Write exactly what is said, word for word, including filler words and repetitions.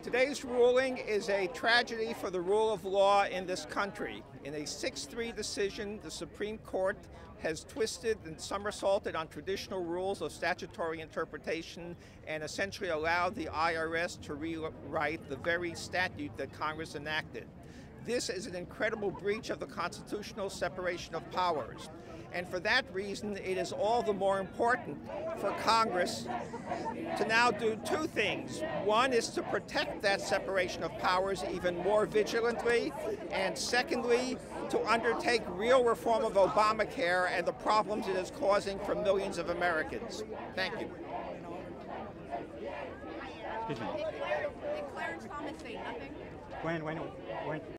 Today's ruling is a tragedy for the rule of law in this country. In a six three decision, the Supreme Court has twisted and somersaulted on traditional rules of statutory interpretation and essentially allowed the I R S to rewrite the very statute that Congress enacted. This is an incredible breach of the constitutional separation of powers. And for that reason, it is all the more important for Congress to now do two things. One is to protect that separation of powers even more vigilantly, and secondly, to undertake real reform of Obamacare and the problems it is causing for millions of Americans. Thank you. Excuse me. Did Clarence Thomas say nothing? When, when, when?